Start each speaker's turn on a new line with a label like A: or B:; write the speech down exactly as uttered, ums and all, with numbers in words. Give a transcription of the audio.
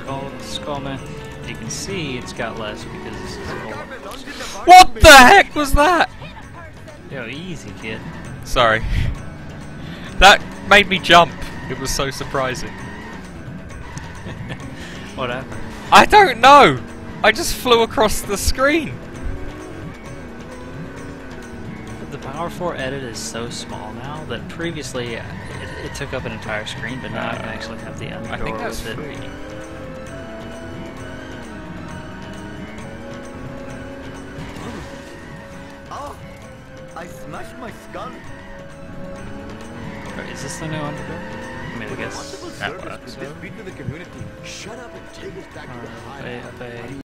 A: skull, Skullman. You can see it's got less because this is old.
B: What the heck was that?
A: Yo, easy, kid.
B: Sorry. That made me jump. It was so surprising.
A: What happened?
B: I don't know! I just flew across the screen.
A: The Power four edit is so small now that previously it, it took up an entire screen, but now
B: Uh,
A: I can actually have the under
B: I think
A: door
B: that's
A: with it.
B: free.
C: Oh, I smashed my skull.
A: Or is this the new underdoor? I mean, I guess.
C: Possible
B: that
C: service
B: works.
C: could this be to the community? Shut up and take us back to the
A: Uh,
C: high.
A: up a, up a